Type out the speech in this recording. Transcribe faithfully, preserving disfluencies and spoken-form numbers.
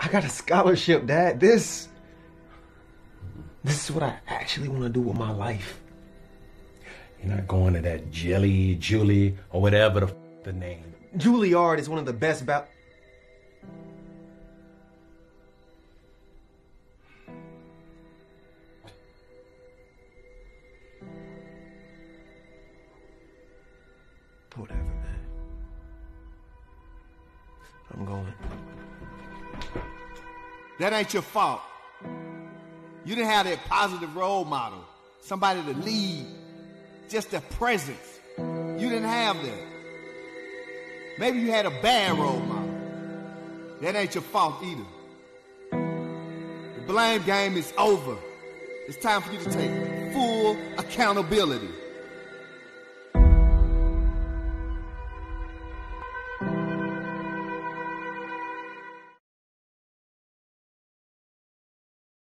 I got a scholarship, Dad. This, this is what I actually want to do with my life. You're not going to that Jelly, Julie, or whatever the, f the name. Juilliard is one of the best ba- Whatever, man. I'm going. That ain't your fault. You didn't have that positive role model, somebody to lead, just a presence. You didn't have that. Maybe you had a bad role model. That ain't your fault either. The blame game is over. It's time for you to take full accountability.